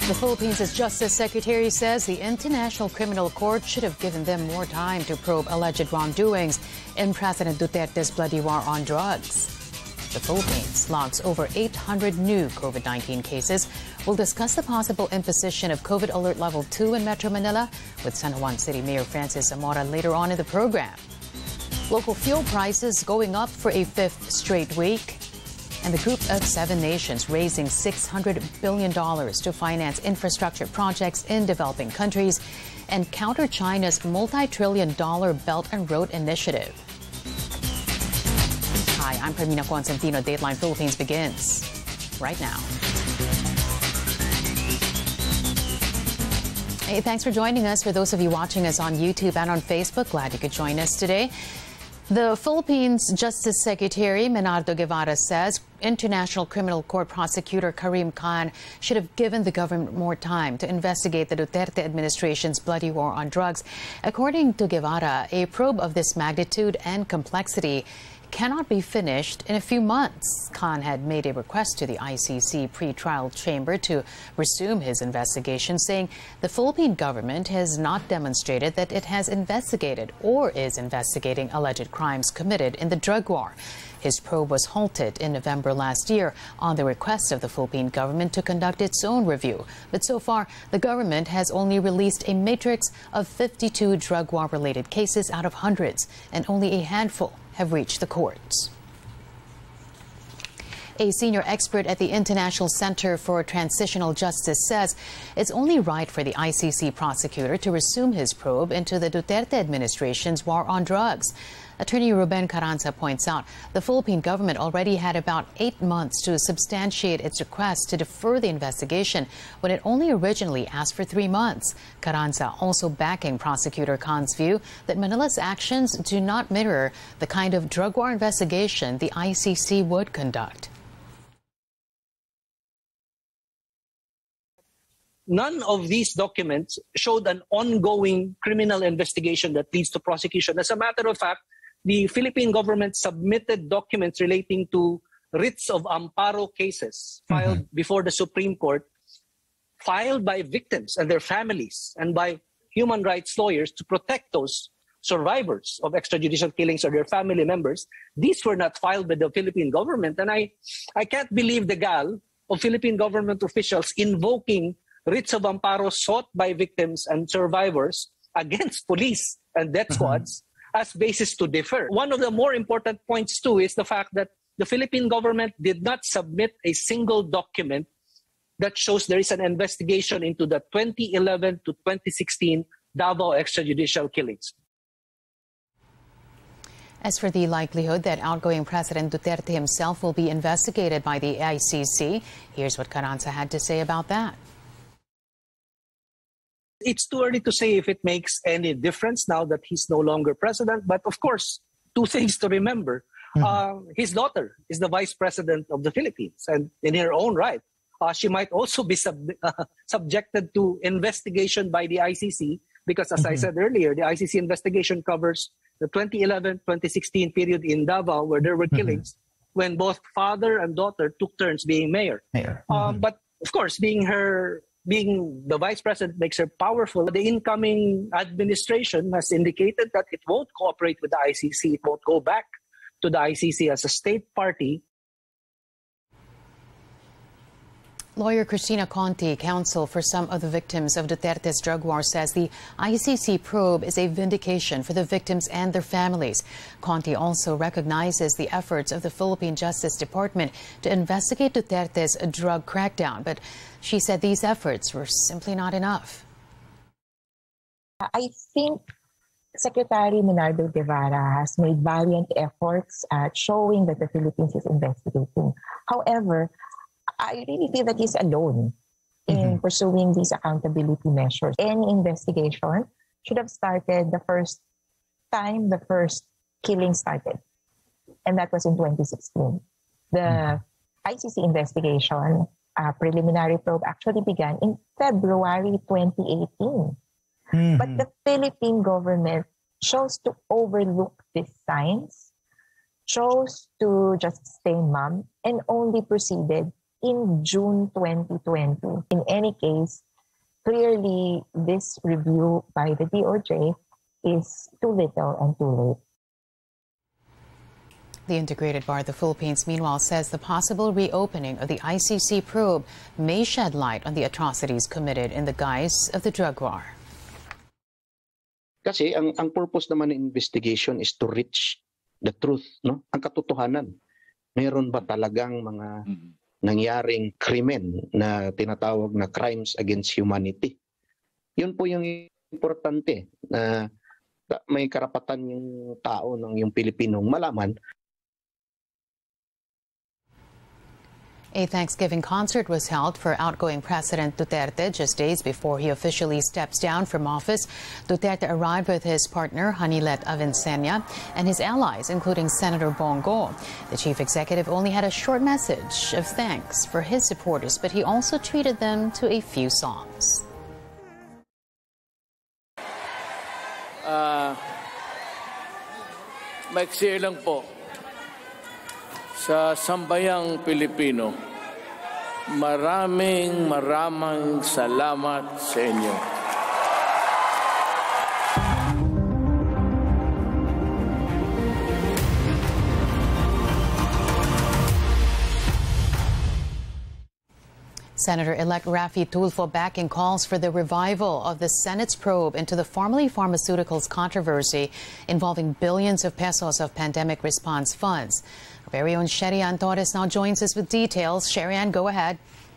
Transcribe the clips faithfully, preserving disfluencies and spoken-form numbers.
The Philippines' Justice Secretary says the International Criminal Court should have given them more time to probe alleged wrongdoings in President Duterte's bloody war on drugs. The Philippines logs over eight hundred new COVID nineteen cases. We'll discuss the possible imposition of COVID Alert Level two in Metro Manila with San Juan City Mayor Francis Zamora later on in the program. Local fuel prices going up for a fifth straight week. And the group of seven nations raising six hundred billion dollars to finance infrastructure projects in developing countries and counter China's multi-trillion dollar Belt and Road Initiative. Hi, I'm Carmina Constantino. Dateline Philippines begins right now. Hey, thanks for joining us. For those of you watching us on YouTube and on Facebook, glad you could join us today. The Philippines Justice Secretary Menardo Guevara says International Criminal Court prosecutor Karim Khan should have given the government more time to investigate the Duterte administration's bloody war on drugs. According to Guevara, a probe of this magnitude and complexity cannot be finished in a few months. Khan had made a request to the I C C pre-trial chamber to resume his investigation, saying the Philippine government has not demonstrated that it has investigated or is investigating alleged crimes committed in the drug war. His probe was halted in November last year on the request of the Philippine government to conduct its own review. But so far, the government has only released a matrix of fifty-two drug war-related cases out of hundreds, and only a handful have reached the courts. A senior expert at the International Center for Transitional Justice says it's only right for the I C C prosecutor to resume his probe into the Duterte administration's war on drugs. Attorney Ruben Carranza points out the Philippine government already had about eight months to substantiate its request to defer the investigation when it only originally asked for three months. Carranza also backing Prosecutor Khan's view that Manila's actions do not mirror the kind of drug war investigation the I C C would conduct. None of these documents showed an ongoing criminal investigation that leads to prosecution. As a matter of fact, the Philippine government submitted documents relating to writs of amparo cases filed mm-hmm. before the Supreme Court, filed by victims and their families and by human rights lawyers to protect those survivors of extrajudicial killings or their family members. These were not filed by the Philippine government. And I, I can't believe the gall of Philippine government officials invoking writs of amparo sought by victims and survivors against police and death squads mm-hmm. as basis to defer. One of the more important points, too, is the fact that the Philippine government did not submit a single document that shows there is an investigation into the twenty eleven to twenty sixteen Davao extrajudicial killings. As for the likelihood that outgoing President Duterte himself will be investigated by the I C C, here's what Carranza had to say about that. It's too early to say if it makes any difference now that he's no longer president. But of course, two things to remember. Mm-hmm. Uh, his daughter is the vice president of the Philippines. And in her own right, uh, she might also be sub uh, subjected to investigation by the I C C. Because as mm-hmm. I said earlier, the I C C investigation covers the twenty eleven to twenty sixteen period in Davao where there were mm-hmm. killings when both father and daughter took turns being mayor. mayor. Mm-hmm. Um, but of course, being her... Being the vice president makes her powerful. The incoming administration has indicated that it won't cooperate with the I C C. It won't go back to the I C C as a state party. Lawyer Cristina Conti, counsel for some of the victims of Duterte's drug war, says the I C C probe is a vindication for the victims and their families. Conti also recognizes the efforts of the Philippine Justice Department to investigate Duterte's drug crackdown, but she said these efforts were simply not enough. I think Secretary Menardo Guevara has made valiant efforts at showing that the Philippines is investigating. However, I really feel that he's alone in mm-hmm. pursuing these accountability measures. Any investigation should have started the first time the first killing started, and that was in twenty sixteen. The mm-hmm. I C C investigation uh, preliminary probe actually began in February twenty eighteen. Mm-hmm. But the Philippine government chose to overlook these signs, chose to just stay mum, and only proceeded in June twenty twenty. In any case, clearly this review by the D O J is too little and too late. The Integrated Bar of the Philippines, meanwhile, says the possible reopening of the I C C probe may shed light on the atrocities committed in the guise of the drug war. Kasi ang, ang purpose naman ng investigation is to reach the truth, no? Ang katotohanan. Meron ba talagang mga mm-hmm. nangyaring krimen na tinatawag na crimes against humanity? Yun po yung importante na may karapatan yung tao ng yung Pilipinong malaman. A Thanksgiving concert was held for outgoing President Duterte just days before he officially steps down from office. Duterte arrived with his partner, Hanilet Avincena, and his allies, including Senator Bongo. The chief executive only had a short message of thanks for his supporters, but he also treated them to a few songs. Uh, maiksi lang po. Sa sambayang Pilipino, maraming maraming salamat sa inyo. Senator-elect Raffy Tulfo backing calls for the revival of the Senate's probe into the Pharmally Pharmaceuticals controversy involving billions of pesos of pandemic response funds. Our very own Sherian Torres now joins us with details. Sherian, go ahead.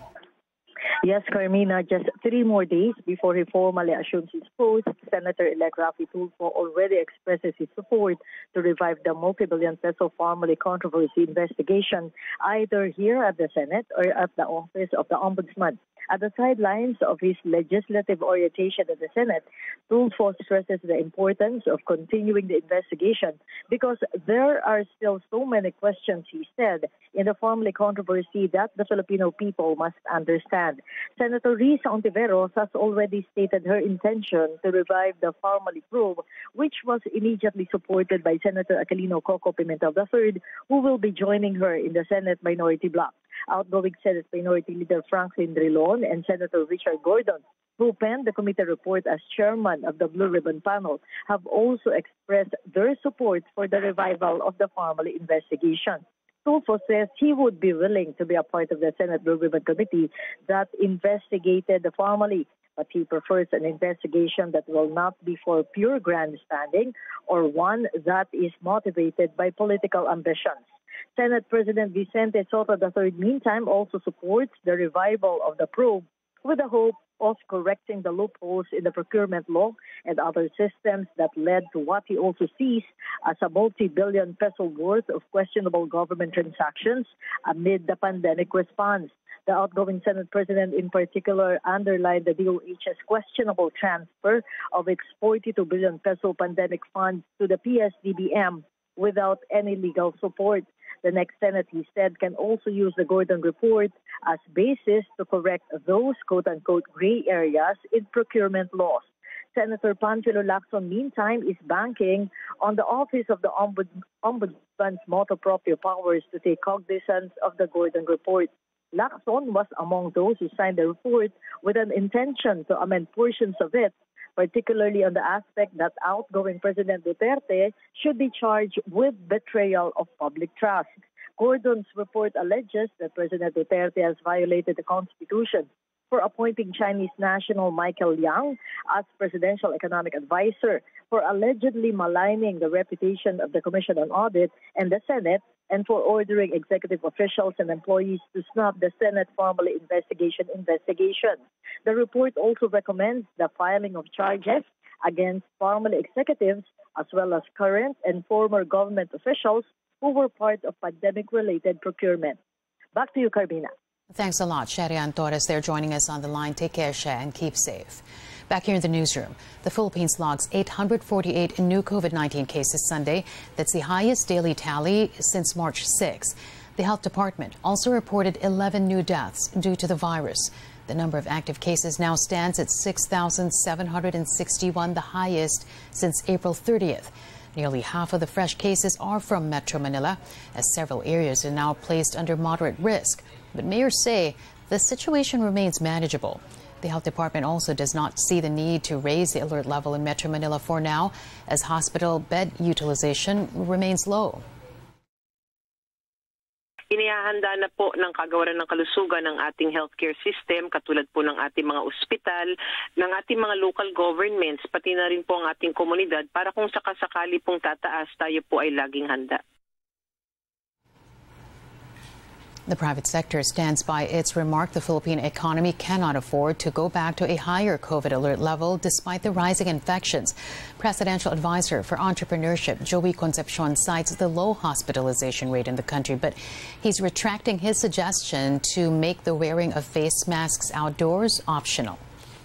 Yes, Carmina, just three more days before he formally assumes his post, Senator-elect Raffy Tulfo already expresses his support to revive the multi-billion peso Pharmally controversy investigation, either here at the Senate or at the office of the Ombudsman. At the sidelines of his legislative orientation at the Senate, Tulfo stresses the importance of continuing the investigation because there are still so many questions, he said, in the Pharmally controversy that the Filipino people must understand. Senator Risa Ontiveros has already stated her intention to revive the Pharmally probe, which was immediately supported by Senator Aquilino Coco Pimentel the third, who will be joining her in the Senate minority bloc. Outgoing Senate Minority Leader Franklin Drilon and Senator Richard Gordon, who penned the committee report as chairman of the Blue Ribbon panel, have also expressed their support for the revival of the Pharmally investigation. Tulfo says he would be willing to be a part of the Senate Blue Ribbon Committee that investigated the Pharmally, but he prefers an investigation that will not be for pure grandstanding or one that is motivated by political ambitions. Senate President Vicente Soto the third, meantime, also supports the revival of the probe with the hope of correcting the loopholes in the procurement law and other systems that led to what he also sees as a multi-billion peso worth of questionable government transactions amid the pandemic response. The outgoing Senate President in particular underlined the D O H's questionable transfer of its forty-two billion peso pandemic funds to the P S D B M without any legal support. The next Senate, he said, can also use the Gordon report as basis to correct those quote-unquote gray areas in procurement laws. Senator Panfilo Lacson, meantime, is banking on the Office of the Ombud Ombudsman's motu proprio powers to take cognizance of the Gordon report. Lacson was among those who signed the report with an intention to amend portions of it, particularly on the aspect that outgoing President Duterte should be charged with betrayal of public trust. Gordon's report alleges that President Duterte has violated the Constitution for appointing Chinese national Michael Yang as presidential economic advisor, for allegedly maligning the reputation of the Commission on Audit and the Senate, and for ordering executive officials and employees to snub the Senate Pharmally investigation investigation. The report also recommends the filing of charges against Pharmally executives as well as current and former government officials who were part of pandemic-related procurement. Back to you, Carmina. Thanks a lot, Sherian Torres. They're joining us on the line. Take care, She, and keep safe. Back here in the newsroom, the Philippines logs eight hundred forty-eight new COVID nineteen cases Sunday. That's the highest daily tally since March sixth. The health department also reported eleven new deaths due to the virus. The number of active cases now stands at six thousand seven hundred sixty-one, the highest since April thirtieth. Nearly half of the fresh cases are from Metro Manila, as several areas are now placed under moderate risk. But mayors say the situation remains manageable. The health department also does not see the need to raise the alert level in Metro Manila for now, as hospital bed utilization remains low. Inihahanda na po ng Kagawaran ng Kalusugan ng ating healthcare system, katulad po ng ating mga ospital, ng ating mga local governments, pati na rin po ang ating komunidad para kung sakasakali pong tataas, tayo po ay laging handa. The private sector stands by its remark the Philippine economy cannot afford to go back to a higher COVID alert level despite the rising infections. Presidential advisor for entrepreneurship Joey Concepcion cites the low hospitalization rate in the country, but he's retracting his suggestion to make the wearing of face masks outdoors optional.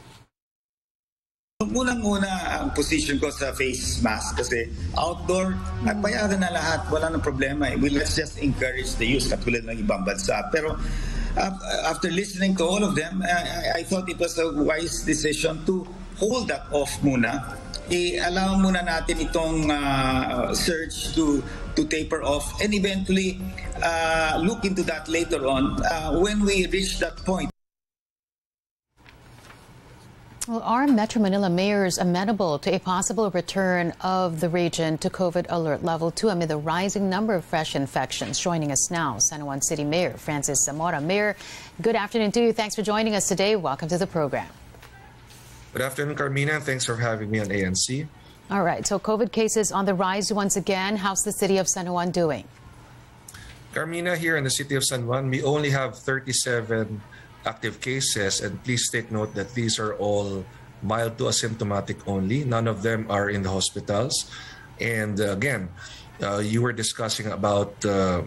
Unang-una ang position ko sa face mask kasi outdoor, nagpayagan na lahat, wala nang problema. We let's just encourage the use katulad ng ibang bansa. Pero uh, after listening to all of them, I, I thought it was a wise decision to hold that off muna. I-allow muna natin itong uh, surge to to taper off and eventually uh, look into that later on uh, when we reach that point. Well, are Metro Manila mayors amenable to a possible return of the region to COVID alert level two amid the rising number of fresh infections? Joining us now, San Juan City Mayor Francis Zamora. Mayor, good afternoon to you. Thanks for joining us today. Welcome to the program. Good afternoon, Carmina. Thanks for having me on A N C. All right. So COVID cases on the rise once again. How's the city of San Juan doing? Carmina, here in the city of San Juan, we only have thirty-seven active cases, and please take note that these are all mild to asymptomatic only. None of them are in the hospitals. And uh, again, uh, you were discussing about uh,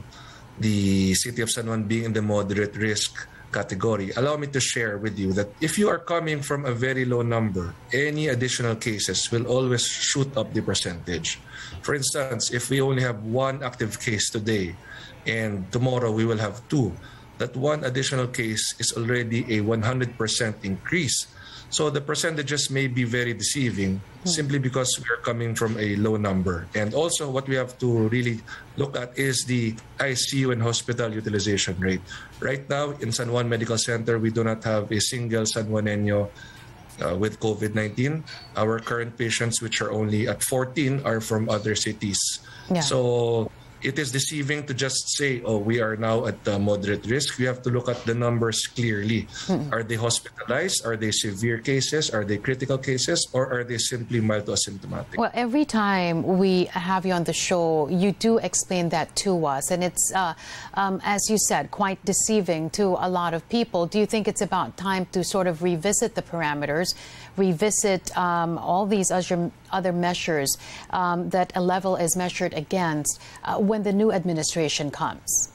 the city of San Juan being in the moderate risk category. Allow me to share with you that if you are coming from a very low number, any additional cases will always shoot up the percentage. For instance, if we only have one active case today and tomorrow we will have two, that one additional case is already a one hundred percent increase. So the percentages may be very deceiving hmm. simply because we are coming from a low number. And also what we have to really look at is the I C U and hospital utilization rate. Right now in San Juan Medical Center, we do not have a single San Juaneño uh, with COVID nineteen. Our current patients, which are only at fourteen, are from other cities. Yeah. So it is deceiving to just say, oh, we are now at uh, moderate risk. We have to look at the numbers clearly. Mm-hmm. Are they hospitalized? Are they severe cases? Are they critical cases? Or are they simply mild to asymptomatic? Well, every time we have you on the show, you do explain that to us. And it's, uh, um, as you said, quite deceiving to a lot of people. Do you think it's about time to sort of revisit the parameters, revisit um, all these other, other measures um, that a level is measured against uh, when the new administration comes?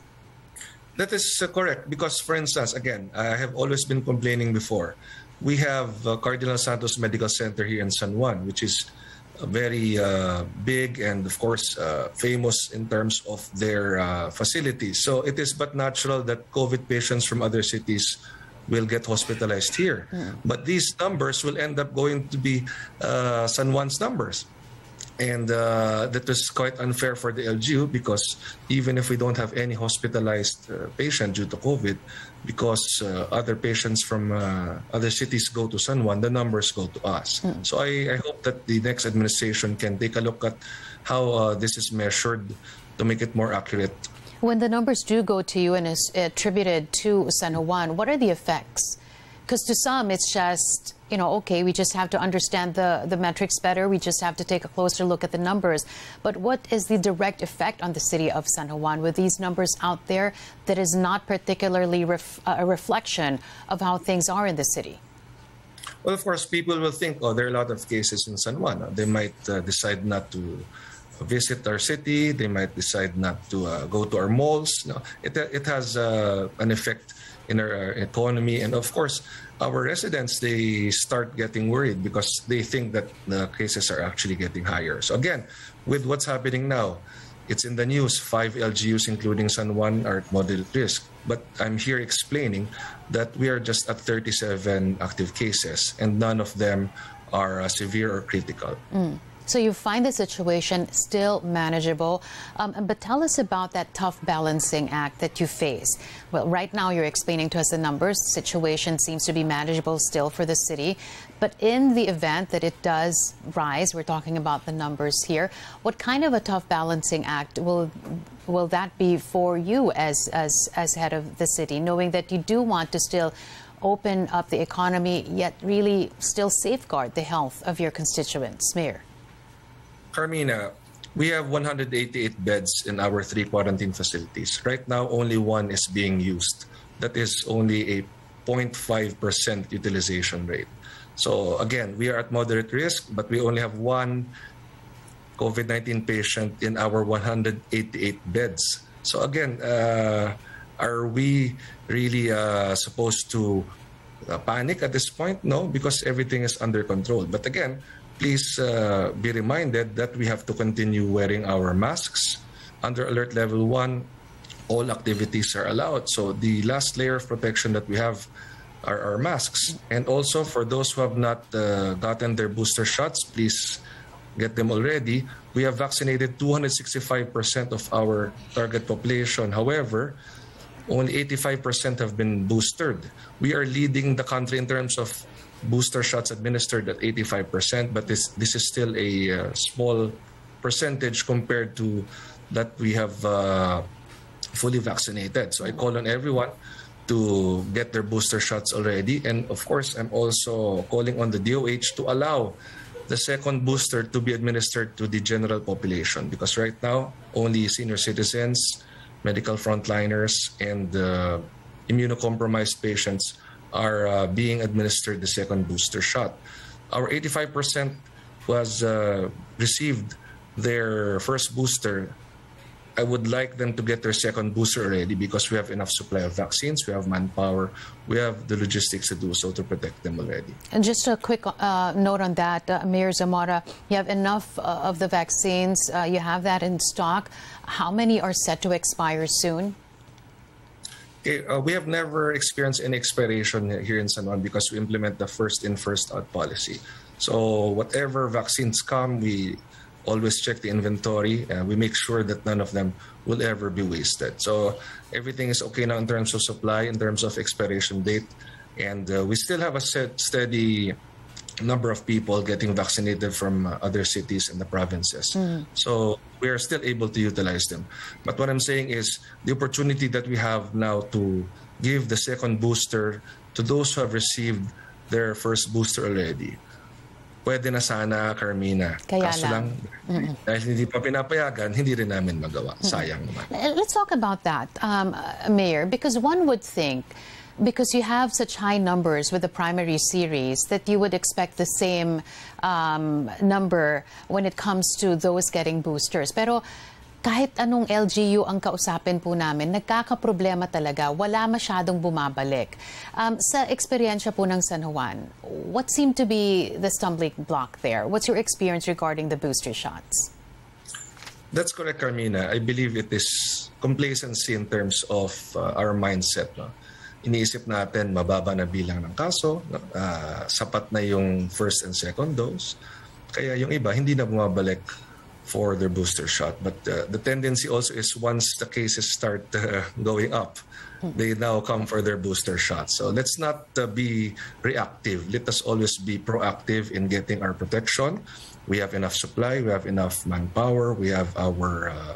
That is uh, correct, because, for instance, again, I have always been complaining before. We have uh, Cardinal Santos Medical Center here in San Juan, which is uh, very uh, big and, of course, uh, famous in terms of their uh, facilities. So it is but natural that COVID patients from other cities will get hospitalized here. Mm. But these numbers will end up going to be uh, San Juan's numbers. And uh, that was quite unfair for the L G U, because even if we don't have any hospitalized uh, patient due to COVID, because uh, other patients from uh, other cities go to San Juan, the numbers go to us. Mm. So I, I hope that the next administration can take a look at how uh, this is measured to make it more accurate. When the numbers do go to you and is attributed to San Juan, what are the effects? Because to some, it's just, you know, okay, we just have to understand the, the metrics better. We just have to take a closer look at the numbers. But what is the direct effect on the city of San Juan with these numbers out there that is not particularly ref, uh, a reflection of how things are in the city? Well, of course, people will think, oh, there are a lot of cases in San Juan. They might uh, decide not to visit our city. They might decide not to uh, go to our malls. No, it, it has uh, an effect in our economy. And of course, our residents, they start getting worried because they think that the cases are actually getting higher. So again, with what's happening now, it's in the news, five L G Us, including San Juan, are at moderate risk. But I'm here explaining that we are just at thirty-seven active cases, and none of them are uh, severe or critical. Mm. So you find the situation still manageable. Um, but tell us about that tough balancing act that you face. Well, right now you're explaining to us the numbers. The situation seems to be manageable still for the city. But in the event that it does rise, we're talking about the numbers here, what kind of a tough balancing act will will that be for you as, as, as head of the city, knowing that you do want to still open up the economy, yet really still safeguard the health of your constituents? Mayor. Carmina, we have one hundred eighty-eight beds in our three quarantine facilities. Right now, only one is being used. That is only a zero point five percent utilization rate. So again, we are at moderate risk, but we only have one COVID nineteen patient in our one hundred eighty-eight beds. So again, uh, are we really uh, supposed to uh, panic at this point? No, because everything is under control. But again, please uh, be reminded that we have to continue wearing our masks. Under alert level one, all activities are allowed. So the last layer of protection that we have are our masks. And also for those who have not uh, gotten their booster shots, please get them already. We have vaccinated two hundred sixty-five percent of our target population. However, only eighty-five percent have been boosted. We are leading the country in terms of booster shots administered at eighty-five percent, but this, this is still a uh, small percentage compared to that we have uh, fully vaccinated. So I call on everyone to get their booster shots already. And of course, I'm also calling on the D O H to allow the second booster to be administered to the general population, because right now, only senior citizens, medical frontliners, and uh, immunocompromised patients are uh, being administered the second booster shot. Our eighty-five percent was uh, received their first booster. I would like them to get their second booster already, because we have enough supply of vaccines, we have manpower, we have the logistics to do so to protect them already. And just a quick uh, note on that, uh, Mayor Zamora, you have enough uh, of the vaccines, uh, you have that in stock. How many are set to expire soon? Okay, uh, we have never experienced any expiration here in San Juan because we implement the first in, first out policy. So whatever vaccines come, we always check the inventory, and we make sure that none of them will ever be wasted. So everything is okay now in terms of supply, in terms of expiration date, and uh, we still have a set, steady number of people getting vaccinated from uh, other cities and the provinces. Mm. So we are still able to utilize them. But what I'm saying is the opportunity that we have now to give the second booster to those who have received their first booster already. Pwede na sana, Carmina. Kaya Kaso lang, lang dahil hindi pa pinapayagan, hindi rin namin magawa. Sayang naman. Let's talk about that, um, Mayor, because one would think, because you have such high numbers with the primary series, that you would expect the same um, number when it comes to those getting boosters. Pero kahit anong L G U ang kausapin po namin, nagkakaproblema talaga, wala masyadong bumabalik. Um, sa eksperyensya po ng San Juan, what seemed to be the stumbling block there? What's your experience regarding the booster shots? That's correct, Carmina. I believe it is complacency in terms of uh, our mindset. No? Iniisip natin mababa na bilang ng kaso, uh, sapat na yung first and second dose. Kaya yung iba hindi na bumabalik for their booster shot. But uh, the tendency also is once the cases start uh, going up, they now come for their booster shot. So let's not uh, be reactive. Let us always be proactive in getting our protection. We have enough supply, we have enough manpower, we have our uh,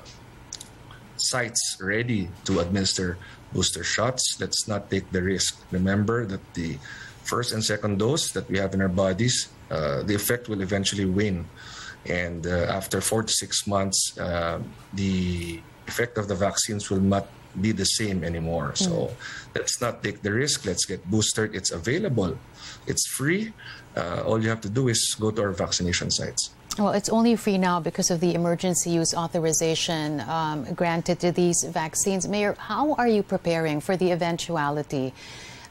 sites ready to administer booster shots. Let's not take the risk. Remember that the first and second dose that we have in our bodies, uh, the effect will eventually wane. And uh, after four to six months, uh, the effect of the vaccines will not be the same anymore. Mm. So let's not take the risk. Let's get boosted. It's available. It's free. Uh, all you have to do is go to our vaccination sites. Well, it's only free now because of the emergency use authorization um, granted to these vaccines. Mayor, how are you preparing for the eventuality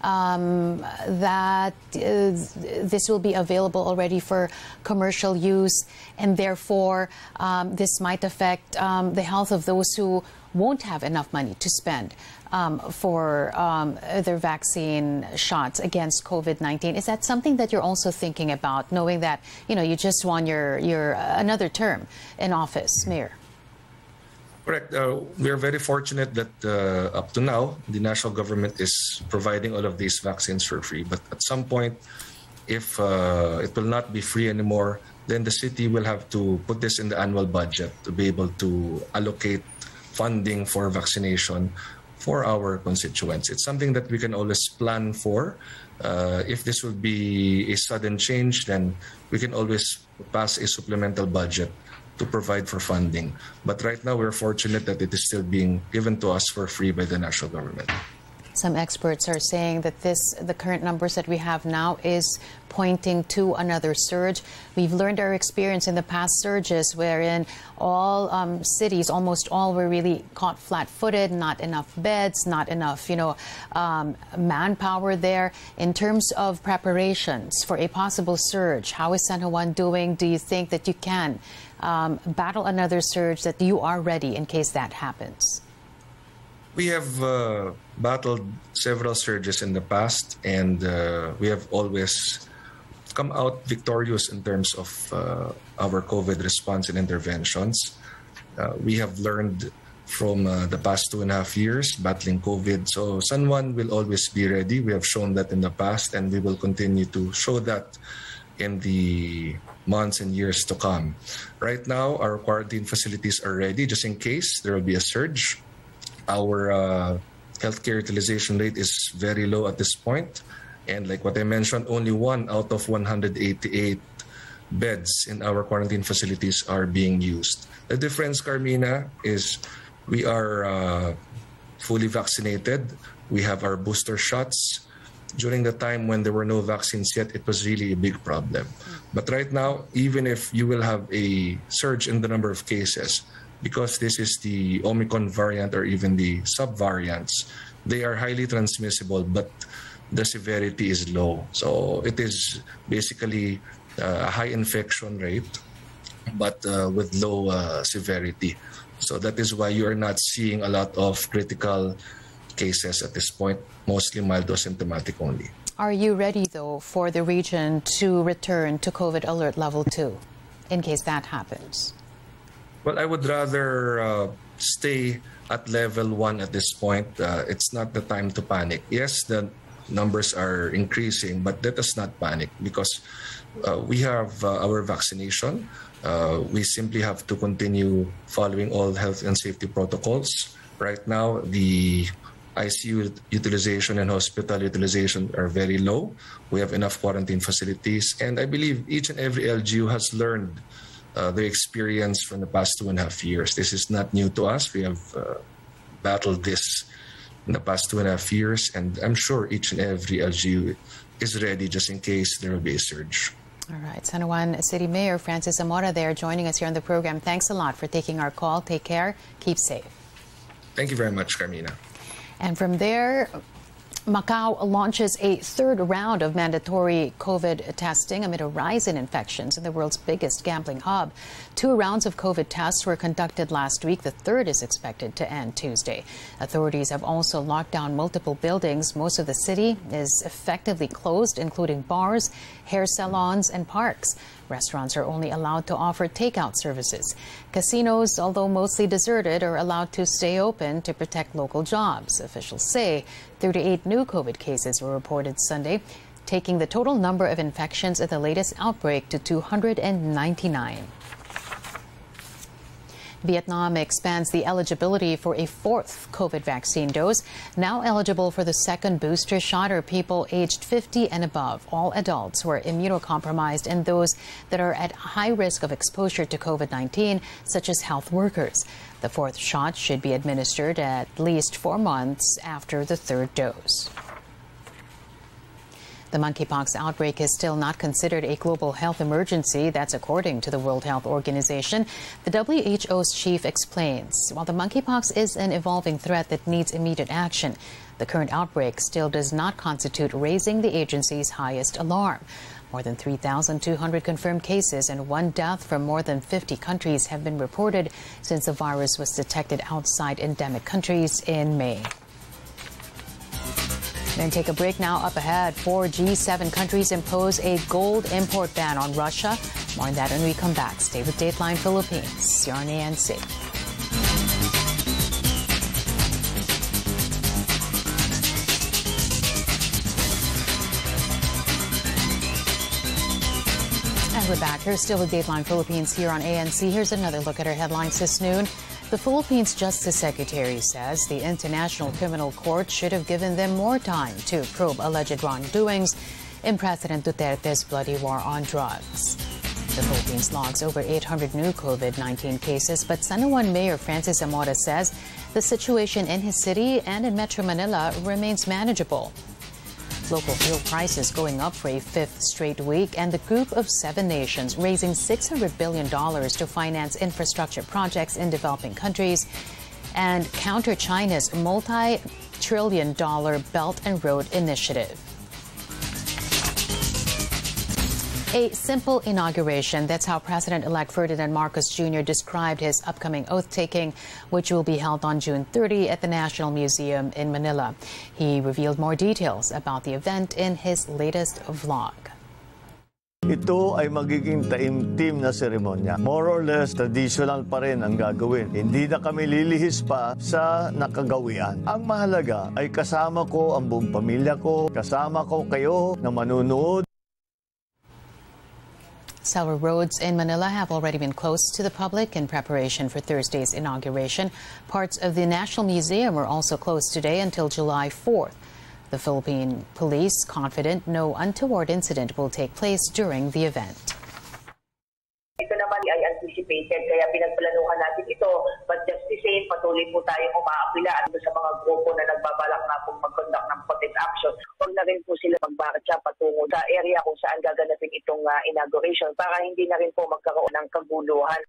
um, that uh, this will be available already for commercial use, and therefore um, this might affect um, the health of those who won't have enough money to spend um, for um, their vaccine shots against COVID nineteen. Is that something that you're also thinking about, knowing that, you know, you just won your, your uh, another term in office, Mayor? Correct. Uh, we are very fortunate that uh, up to now, the national government is providing all of these vaccines for free. But at some point, if uh, it will not be free anymore, then the city will have to put this in the annual budget to be able to allocate funding for vaccination for our constituents. It's something that we can always plan for. Uh, if this will be a sudden change, then we can always pass a supplemental budget to provide for funding. But right now, we're fortunate that it is still being given to us for free by the national government. Some experts are saying that this, the current numbers that we have now is pointing to another surge. We've learned our experience in the past surges wherein all um, cities, almost all, were really caught flat-footed, not enough beds, not enough, you know, um, manpower there. In terms of preparations for a possible surge, how is San Juan doing? Do you think that you can um, battle another surge, that you are ready in case that happens? We have uh, battled several surges in the past, and uh, we have always come out victorious in terms of uh, our COVID response and interventions. Uh, we have learned from uh, the past two and a half years battling COVID. So San Juan will always be ready. We have shown that in the past, and we will continue to show that in the months and years to come. Right now, our quarantine facilities are ready just in case there will be a surge. Our uh, healthcare utilization rate is very low at this point. And like what I mentioned, only one out of one hundred eighty-eight beds in our quarantine facilities are being used. The difference, Carmina, is we are uh, fully vaccinated. We have our booster shots. During the time when there were no vaccines yet, it was really a big problem. But right now, even if you will have a surge in the number of cases, because this is the Omicron variant or even the sub-variants, they are highly transmissible, but the severity is low. So it is basically uh, a high infection rate, but uh, with low uh, severity. So that is why you are not seeing a lot of critical cases at this point, mostly mild or symptomatic only. Are you ready, though, for the region to return to COVID alert level two, in case that happens? Well, I would rather uh, stay at level one at this point. Uh, it's not the time to panic. Yes, the numbers are increasing, but let us not panic because uh, we have uh, our vaccination. Uh, we simply have to continue following all health and safety protocols. Right now, the I C U utilization and hospital utilization are very low. We have enough quarantine facilities, and I believe each and every L G U has learned Uh, the experience from the past two and a half years. This is not new to us. We have uh, battled this in the past two and a half years, and I'm sure each and every L G U is ready just in case there will be a surge. All right, San Juan City Mayor Francis Zamora there joining us here on the program. Thanks a lot for taking our call. Take care. Keep safe. Thank you very much, Carmina. And from there, Macau launches a third round of mandatory COVID testing amid a rise in infections in the world's biggest gambling hub. Two rounds of COVID tests were conducted last week. The third is expected to end Tuesday. Authorities have also locked down multiple buildings. Most of the city is effectively closed, including bars, hair salons, and parks. Restaurants are only allowed to offer takeout services. Casinos, although mostly deserted, are allowed to stay open to protect local jobs. Officials say thirty-eight new COVID cases were reported Sunday, taking the total number of infections at the latest outbreak to two hundred ninety-nine. Vietnam expands the eligibility for a fourth COVID vaccine dose. Now eligible for the second booster shot are people aged fifty and above, all adults who are immunocompromised and those that are at high risk of exposure to COVID nineteen, such as health workers. The fourth shot should be administered at least four months after the third dose. The monkeypox outbreak is still not considered a global health emergency. That's according to the World Health Organization. The W H O's chief explains, while the monkeypox is an evolving threat that needs immediate action, the current outbreak still does not constitute raising the agency's highest alarm. More than three thousand two hundred confirmed cases and one death from more than fifty countries have been reported since the virus was detected outside endemic countries in May. Then take a break now. Up ahead, four G seven countries impose a gold import ban on Russia. More on that when we come back. Stay with Dateline Philippines. You're on A N C. And we're back. Here's still with Dateline Philippines here on A N C. Here's another look at our headlines this noon. The Philippines Justice Secretary says the International Criminal Court should have given them more time to probe alleged wrongdoings in President Duterte's bloody war on drugs. The Philippines logs over eight hundred new COVID nineteen cases, but San Juan Mayor Francis Zamora says the situation in his city and in Metro Manila remains manageable. Local fuel prices going up for a fifth straight week, and the Group of Seven Nations raising six hundred billion dollars to finance infrastructure projects in developing countries and counter China's multi-trillion dollar Belt and Road Initiative. A simple inauguration. That's how President-elect Ferdinand Marcos Junior described his upcoming oath-taking, which will be held on June thirtieth at the National Museum in Manila. He revealed more details about the event in his latest vlog. Ito ay magiging taimtim na seremonya. More or less, traditional pa rin ang gagawin. Hindi na kami lilihis pa sa nakagawian. Ang mahalaga ay kasama ko ang buong pamilya ko, kasama ko kayo na manunood. Several roads in Manila have already been closed to the public in preparation for Thursday's inauguration. Parts of the National Museum are also closed today until July fourth. The Philippine police confident no untoward incident will take place during the event. Ito naman ay anticipated, kaya pinagplanuhan natin ito. But just the same, patuloy po tayong umaapila at sa mga grupo na nagbabalak na pong mag-conduct ng protest action. Huwag na rin po sila magbaratsa patungo sa area kung saan gaganapin itong uh, inauguration para hindi na rin po magkaroon ng kaguluhan.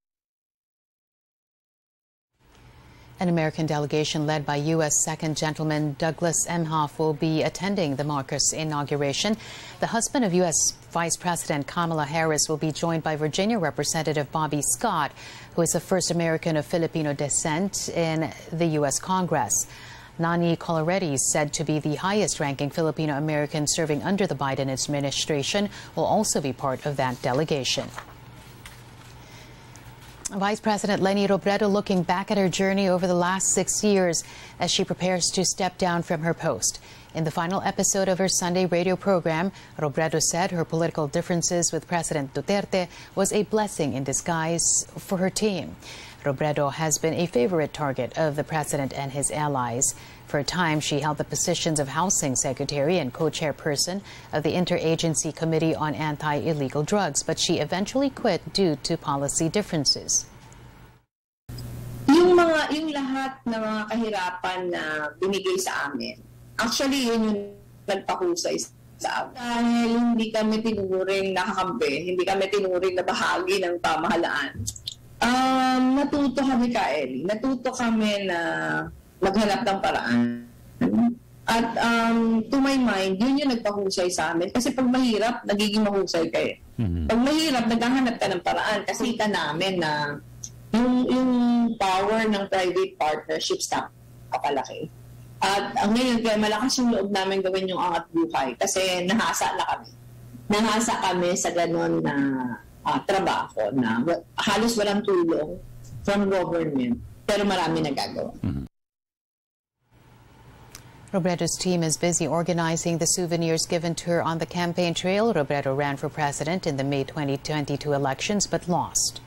An American delegation led by U S Second Gentleman Douglas Emhoff will be attending the Marcos inauguration. The husband of U S Vice President Kamala Harris will be joined by Virginia Representative Bobby Scott, who is the first American of Filipino descent in the U S Congress. Nani Colleretti, said to be the highest-ranking Filipino-American serving under the Biden administration, will also be part of that delegation. Vice President Leni Robredo looking back at her journey over the last six years as she prepares to step down from her post. In the final episode of her Sunday radio program, Robredo said her political differences with President Duterte was a blessing in disguise for her team. Robredo has been a favorite target of the president and his allies. For a time, she held the positions of Housing Secretary and co-chairperson of the Interagency Committee on Anti-Illegal Drugs, but she eventually quit due to policy differences. Yung mga yung lahat na mga kahirapan na binigay sa amin, actually yun yung nagpahusay sa amin. Dahil hindi kami tinuring nakakampi, hindi kami tinuring na bahagi ng pamahalaan. Um, natuto kami ka, Ellie. Natuto kami na maghanap ng paraan. At um, to my mind, yun yung nagpahusay sa amin. Kasi pag mahirap, nagiging mahusay kayo. Mm-hmm. Pag mahirap, naghahanap ka ng paraan. Kasi kita namin na yung, yung power ng private partnerships na kapalaki. At ang ngayon, kaya malakas yung loob namin gawin yung angat buhay. Kasi nahasa na kami. Nahasa kami sa ganon na uh, trabaho na halos walang tulong from government. Pero marami nagagawa. Mm-hmm. Robredo's team is busy organizing the souvenirs given to her on the campaign trail. Robredo ran for president in the May twenty twenty-two elections but lost.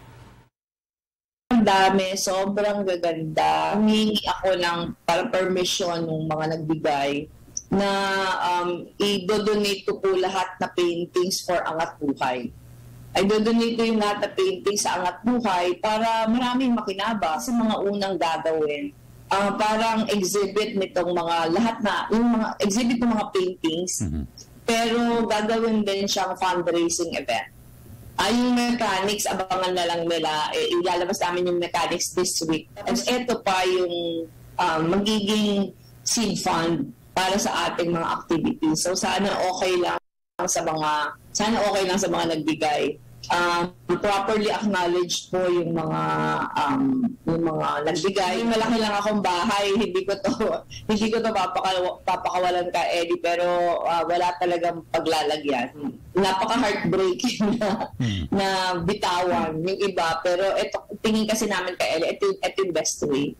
Ang dami, sobrang gaganda. Humingi ako ng parang permission ng mga nagbigay na um, i-donate ko po lahat na paintings for Angat Buhay. Ay dodonate ko yung lahat na paintings sa Angat Buhay para maraming makinaba sa mga unang gagawin uh, parang exhibit nitong mga lahat na, yung mga exhibit ng mga paintings, mm-hmm. pero gagawin din siyang fundraising event. Ay, uh, yung mechanics, abangan na lang nila, eh, ilalabas namin yung mechanics this week. At ito pa yung uh, magiging seed fund para sa ating mga activities. So sana okay lang sa mga, sana okay lang sa mga nagbigay. Um, properly acknowledged po yung mga um, yung mga nagbigay. Malaki lang akong bahay, hindi ko to hindi ko to papaka, papakawalan ka, Eddie, pero uh, wala talagang paglalagyan. Napaka-heartbreaking na, na bitawan yung iba, pero ito, tingin kasi namin kay Ellie, ito, ito yung best way.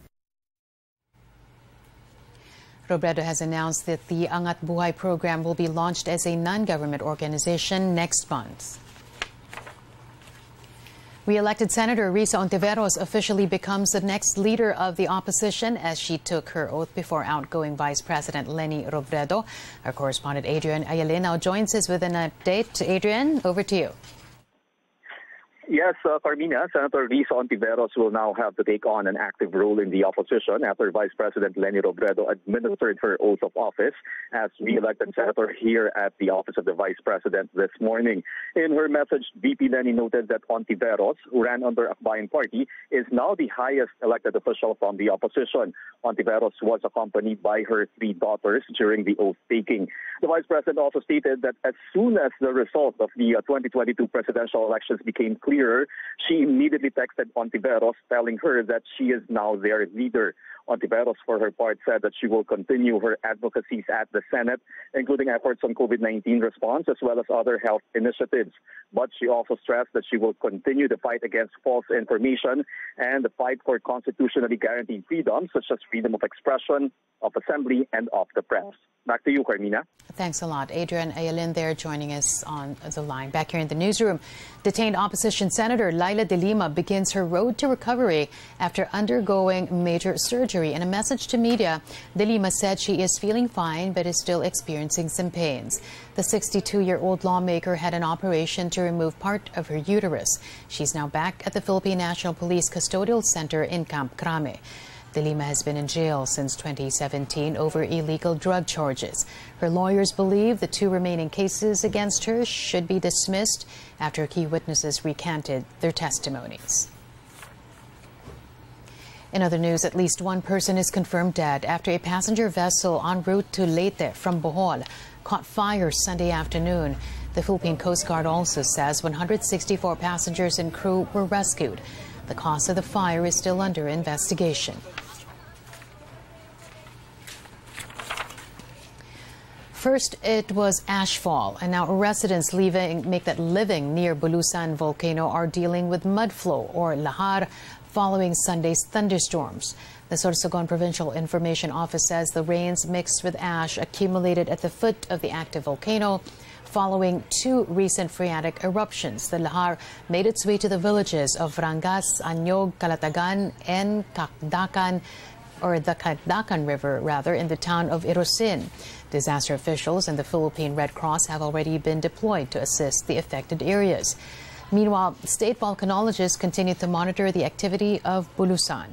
Robredo has announced that the Angat Buhay program will be launched as a non-government organization next month. Re-elected Senator Risa Ontiveros officially becomes the next leader of the opposition as she took her oath before outgoing Vice President Leni Robredo. Our correspondent Adrian Ayala now joins us with an update. Adrian, over to you. Yes, uh, Carmina, Senator Risa Ontiveros will now have to take on an active role in the opposition after Vice President Leni Robredo administered her oath of office as re-elected senator here at the office of the Vice President this morning. In her message, V P Leni noted that Ontiveros, who ran under Akbayan Party, is now the highest elected official from the opposition. Ontiveros was accompanied by her three daughters during the oath-taking. The Vice President also stated that as soon as the result of the uh, twenty twenty-two presidential elections became clear, she immediately texted Ontiveros telling her that she is now their leader. Ontiveros, for her part, said that she will continue her advocacies at the Senate, including efforts on COVID nineteen response as well as other health initiatives. But she also stressed that she will continue the fight against false information and the fight for constitutionally guaranteed freedoms such as freedom of expression, of assembly, and of the press. Back to you, Carmina. Thanks a lot. Adrian Ayalin there joining us on the line. Back here in the newsroom, detained opposition Senator Laila De Lima begins her road to recovery after undergoing major surgery. In a message to media, De Lima said she is feeling fine but is still experiencing some pains. The sixty-two-year-old lawmaker had an operation to remove part of her uterus. She's now back at the Philippine National Police Custodial Center in Camp Crame. De Lima has been in jail since twenty seventeen over illegal drug charges. Her lawyers believe the two remaining cases against her should be dismissed after key witnesses recanted their testimonies. In other news, at least one person is confirmed dead after a passenger vessel en route to Leyte from Bohol caught fire Sunday afternoon. The Philippine Coast Guard also says one hundred sixty-four passengers and crew were rescued. The cause of the fire is still under investigation. First, it was ashfall, and now residents living, make that living near Bulusan volcano are dealing with mud flow, or lahar, following Sunday's thunderstorms. The Sorsogon Provincial Information Office says the rains mixed with ash accumulated at the foot of the active volcano. Following two recent phreatic eruptions, the lahar made its way to the villages of Rangas, Anyog, Calatagan, and Kakdakan, or the Kakdakan River, rather, in the town of Irosin. Disaster officials and the Philippine Red Cross have already been deployed to assist the affected areas. Meanwhile, state volcanologists continue to monitor the activity of Bulusan.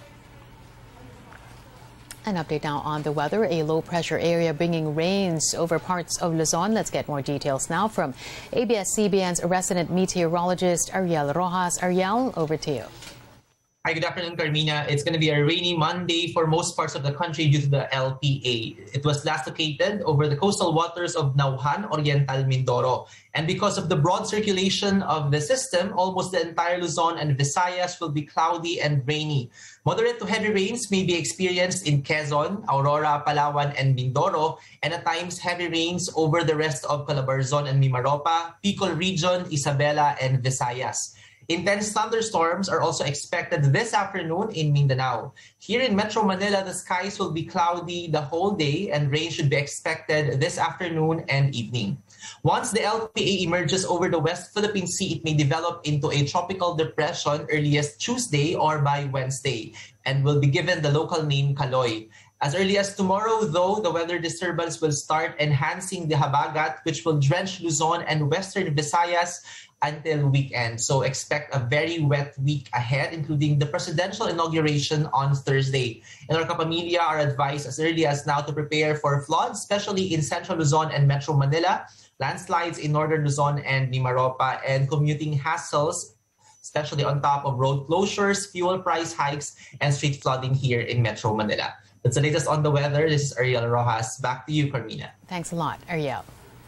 An update now on the weather. A low-pressure area bringing rains over parts of Luzon. Let's get more details now from A B S C B N's resident meteorologist Ariel Rojas. Ariel, over to you. Hi, good afternoon, Carmina. It's going to be a rainy Monday for most parts of the country due to the L P A. It was last located over the coastal waters of Nauhan, Oriental Mindoro. And because of the broad circulation of the system, almost the entire Luzon and Visayas will be cloudy and rainy. Moderate to heavy rains may be experienced in Quezon, Aurora, Palawan, and Mindoro, and at times heavy rains over the rest of Calabarzon and Mimaropa, Bicol Region, Isabela, and Visayas. Intense thunderstorms are also expected this afternoon in Mindanao. Here in Metro Manila, the skies will be cloudy the whole day and rain should be expected this afternoon and evening. Once the L P A emerges over the West Philippine Sea, it may develop into a tropical depression earliest Tuesday or by Wednesday and will be given the local name Kaloy. As early as tomorrow, though, the weather disturbance will start enhancing the habagat, which will drench Luzon and Western Visayas until weekend. So expect a very wet week ahead, including the presidential inauguration on Thursday. In our Kapamilya are advised as early as now to prepare for floods, especially in Central Luzon and Metro Manila, landslides in Northern Luzon and Mimaropa, and commuting hassles, especially on top of road closures, fuel price hikes, and street flooding here in Metro Manila. That's the latest on the weather. This is Ariel Rojas. Back to you, Carmina. Thanks a lot, Ariel.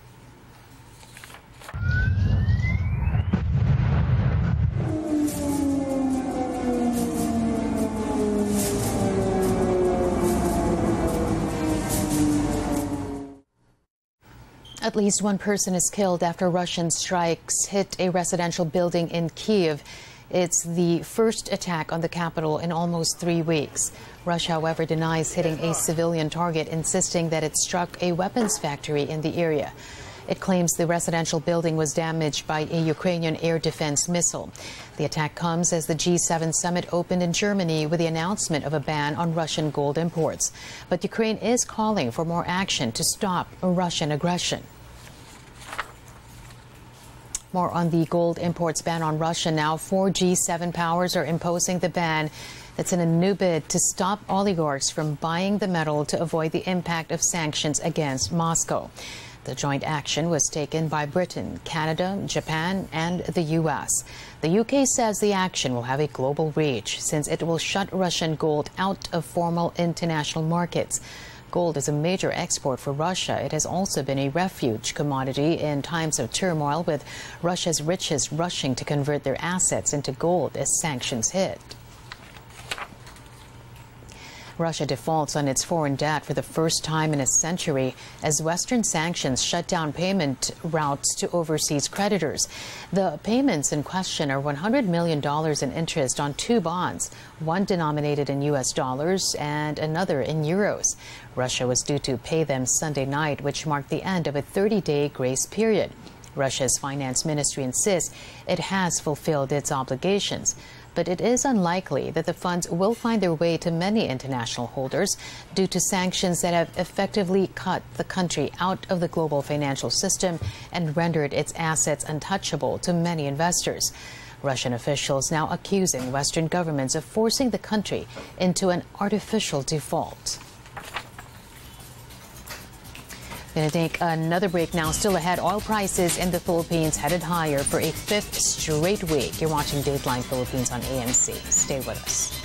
At least one person is killed after Russian strikes hit a residential building in Kyiv. It's the first attack on the capital in almost three weeks. Russia, however, denies hitting a civilian target, insisting that it struck a weapons factory in the area. It claims the residential building was damaged by a Ukrainian air defense missile. The attack comes as the G seven summit opened in Germany with the announcement of a ban on Russian gold imports. But Ukraine is calling for more action to stop Russian aggression. More on the gold imports ban on Russia now. Four G seven powers are imposing the ban. That's in a new bid to stop oligarchs from buying the metal to avoid the impact of sanctions against Moscow. The joint action was taken by Britain, Canada, Japan, and the U S. The U K says the action will have a global reach since it will shut Russian gold out of formal international markets. Gold is a major export for Russia. It has also been a refuge commodity in times of turmoil, with Russia's richest rushing to convert their assets into gold as sanctions hit. Russia defaults on its foreign debt for the first time in a century as Western sanctions shut down payment routes to overseas creditors. The payments in question are one hundred million dollars in interest on two bonds, one denominated in U S dollars and another in euros. Russia was due to pay them Sunday night, which marked the end of a thirty-day grace period. Russia's finance ministry insists it has fulfilled its obligations, but it is unlikely that the funds will find their way to many international holders due to sanctions that have effectively cut the country out of the global financial system and rendered its assets untouchable to many investors. Russian officials now accusing Western governments of forcing the country into an artificial default. Going to take another break now. Still ahead, oil prices in the Philippines headed higher for a fifth straight week. You're watching Dateline Philippines on A M C. Stay with us.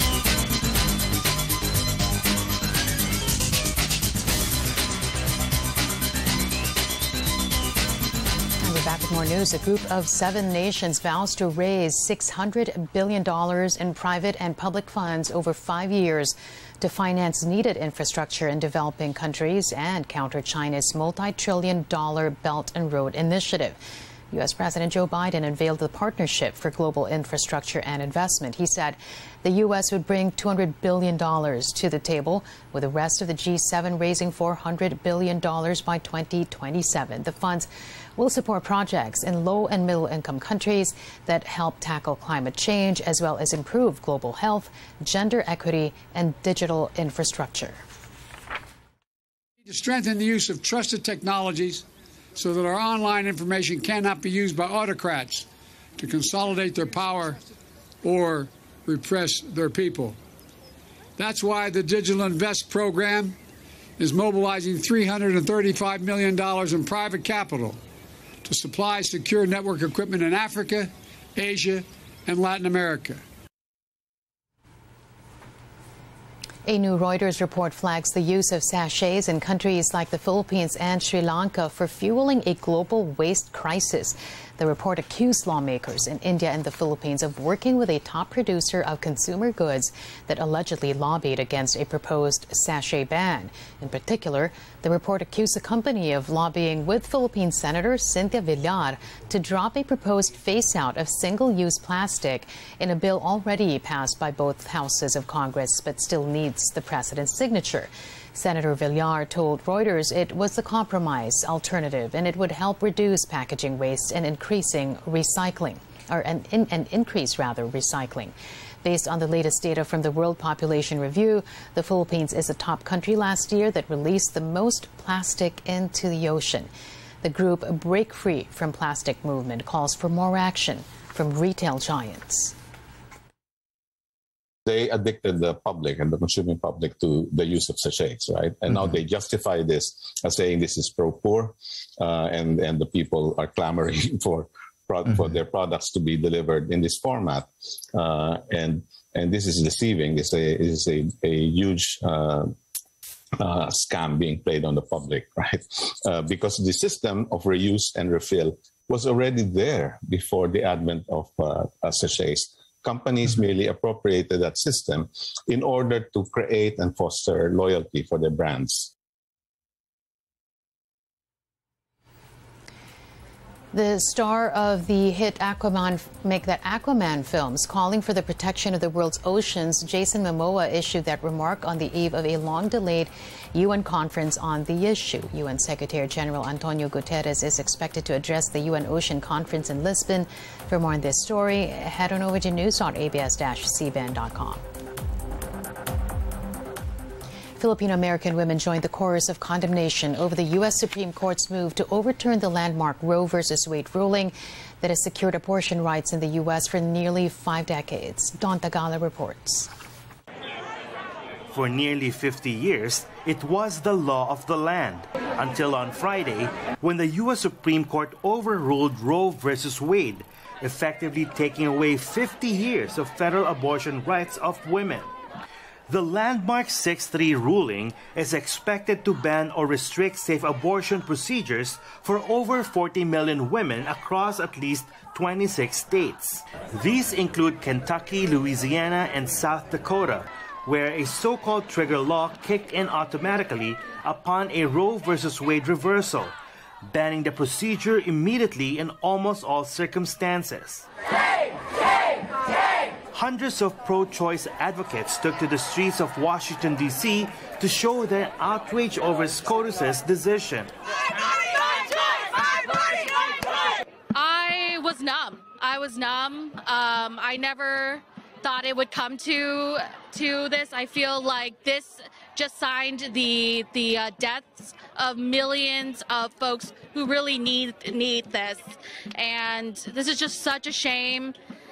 And we're back with more news. A group of seven nations vows to raise six hundred billion dollars in private and public funds over five years to finance needed infrastructure in developing countries and counter China's multi-trillion dollar Belt and Road Initiative. U S President Joe Biden unveiled the Partnership for Global Infrastructure and Investment. He said the U S would bring two hundred billion dollars to the table, with the rest of the G seven raising four hundred billion dollars by twenty twenty-seven. The funds will support projects in low and middle income countries that help tackle climate change, as well as improve global health, gender equity, and digital infrastructure. To strengthen the use of trusted technologies so that our online information cannot be used by autocrats to consolidate their power or repress their people. That's why the Digital Invest program is mobilizing three hundred thirty-five million dollars in private capital to supply secure network equipment in Africa, Asia, and Latin America. A new Reuters report flags the use of sachets in countries like the Philippines and Sri Lanka for fueling a global waste crisis. The report accused lawmakers in India and the Philippines of working with a top producer of consumer goods that allegedly lobbied against a proposed sachet ban. In particular, the report accused the company of lobbying with Philippine Senator Cynthia Villar to drop a proposed phase-out of single-use plastic in a bill already passed by both houses of Congress but still needs the president's signature. Senator Villar told Reuters it was the compromise alternative and it would help reduce packaging waste and increasing recycling, or an, in, and increase rather recycling. Based on the latest data from the World Population Review, the Philippines is the top country last year that released the most plastic into the ocean. The group Break Free from Plastic movement calls for more action from retail giants. They addicted the public and the consuming public to the use of sachets, right? And mm-hmm. now they justify this as saying this is pro-poor, uh, and, and the people are clamoring for pro- mm-hmm. for their products to be delivered in this format. Uh, and and this is deceiving. This is a, a, a huge uh, uh, scam being played on the public, right? Uh, because the system of reuse and refill was already there before the advent of uh, sachets. Companies merely appropriated that system in order to create and foster loyalty for their brands. The star of the hit Aquaman, make that Aquaman films, calling for the protection of the world's oceans, Jason Momoa issued that remark on the eve of a long-delayed U N conference on the issue. U N Secretary General Antonio Guterres is expected to address the U N Ocean Conference in Lisbon. For more on this story, head on over to news dot a b s dash c b a n dot com. Filipino-American women joined the chorus of condemnation over the U S Supreme Court's move to overturn the landmark Roe versus Wade ruling that has secured abortion rights in the U S for nearly five decades. Don Tagala reports. For nearly fifty years, it was the law of the land, until on Friday, when the U S Supreme Court overruled Roe versus Wade, effectively taking away fifty years of federal abortion rights of women. The landmark six three ruling is expected to ban or restrict safe abortion procedures for over forty million women across at least twenty-six states. These include Kentucky, Louisiana, and South Dakota, where a so-called trigger law kicked in automatically upon a Roe versus Wade reversal, banning the procedure immediately in almost all circumstances. Shame, shame, shame. Hundreds of pro-choice advocates took to the streets of Washington, D C to show their outrage over SCOTUS's decision. I was numb. I was numb. Um, I never thought it would come to to this. I feel like this just signed the the uh, deaths of millions of folks who really need need this, and this is just such a shame.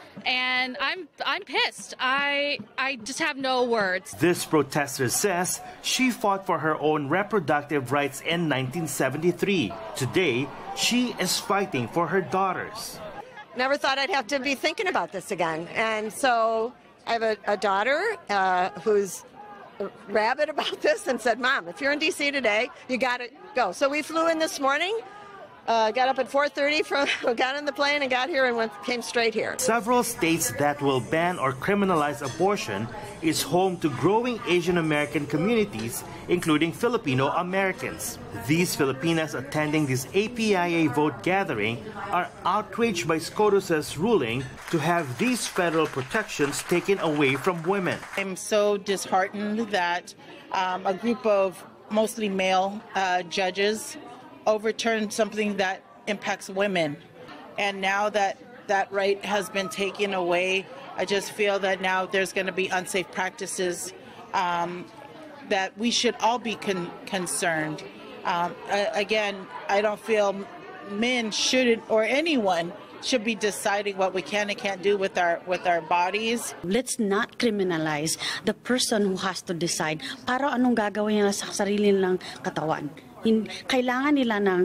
And I'm I'm pissed. I I just have no words. This protester says she fought for her own reproductive rights in nineteen seventy-three. Today, she is fighting for her daughters. Never thought I'd have to be thinking about this again. And so I have a, a daughter uh, who's rabid about this and said, Mom, if you're in D C today, you got to go. So we flew in this morning. Uh, got up at four thirty, from, got on the plane and got here and went, came straight here. Several states that will ban or criminalize abortion is home to growing Asian American communities, including Filipino Americans. These Filipinas attending this A P I A vote gathering are outraged by SCOTUS's ruling to have these federal protections taken away from women. I'm so disheartened that um, a group of mostly male uh, judges overturned something that impacts women, and now that that right has been taken away, I just feel that now there's going to be unsafe practices um, that we should all be con concerned. Um, again, I don't feel men shouldn't, or anyone should be deciding what we can and can't do with our with our bodies. Let's not criminalize the person who has to decide para anong gagawin nila sa sarili nilang katawan. Kailangan nila ng,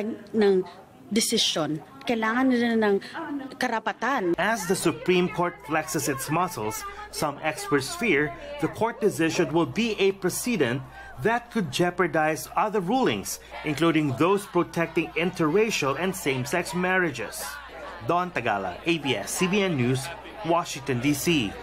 ng decision. Kailangan nila ng karapatan. As the Supreme Court flexes its muscles, some experts fear the court decision will be a precedent that could jeopardize other rulings, including those protecting interracial and same-sex marriages. Don Tagala, A B S C B N News, Washington, D C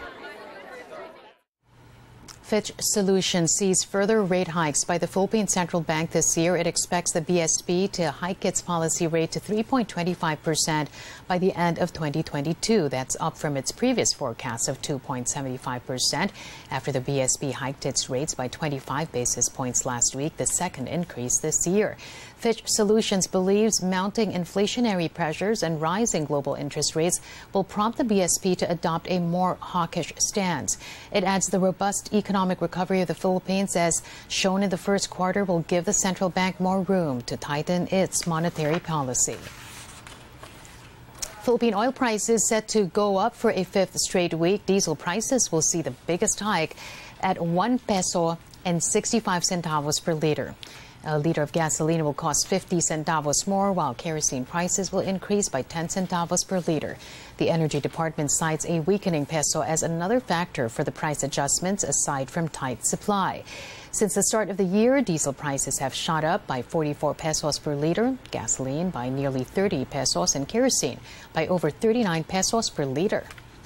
Fitch Solutions sees further rate hikes by the Philippine Central Bank this year. It expects the B S P to hike its policy rate to three point two five percent by the end of twenty twenty-two. That's up from its previous forecast of two point seven five percent after the B S P hiked its rates by twenty-five basis points last week, the second increase this year. Fitch Solutions believes mounting inflationary pressures and rising global interest rates will prompt the B S P to adopt a more hawkish stance. It adds the robust economic recovery of the Philippines, as shown in the first quarter, will give the central bank more room to tighten its monetary policy. Philippine oil prices set to go up for a fifth straight week. Diesel prices will see the biggest hike at one peso and sixty-five centavos per liter. A liter of gasoline will cost fifty centavos more, while kerosene prices will increase by ten centavos per liter. The Energy Department cites a weakening peso as another factor for the price adjustments, aside from tight supply. Since the start of the year, diesel prices have shot up by forty-four pesos per liter, gasoline by nearly thirty pesos, and kerosene by over thirty-nine pesos per liter.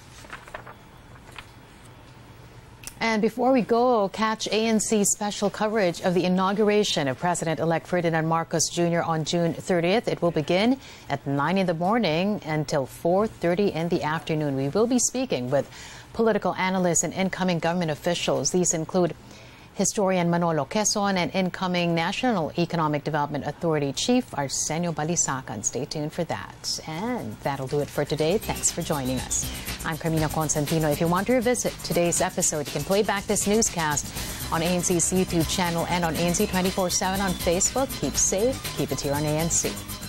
And before we go, catch A N C special coverage of the inauguration of President-elect Ferdinand Marcos Junior on June thirtieth. It will begin at nine in the morning until four thirty in the afternoon. We will be speaking with political analysts and incoming government officials. These include historian Manolo Quezon and incoming National Economic Development Authority Chief Arsenio Balisacan. Stay tuned for that. And that'll do it for today. Thanks for joining us. I'm Carmina Constantino. If you want to revisit today's episode, you can play back this newscast on A N C's YouTube channel and on A N C twenty-four seven on Facebook. Keep safe. Keep it here on A N C.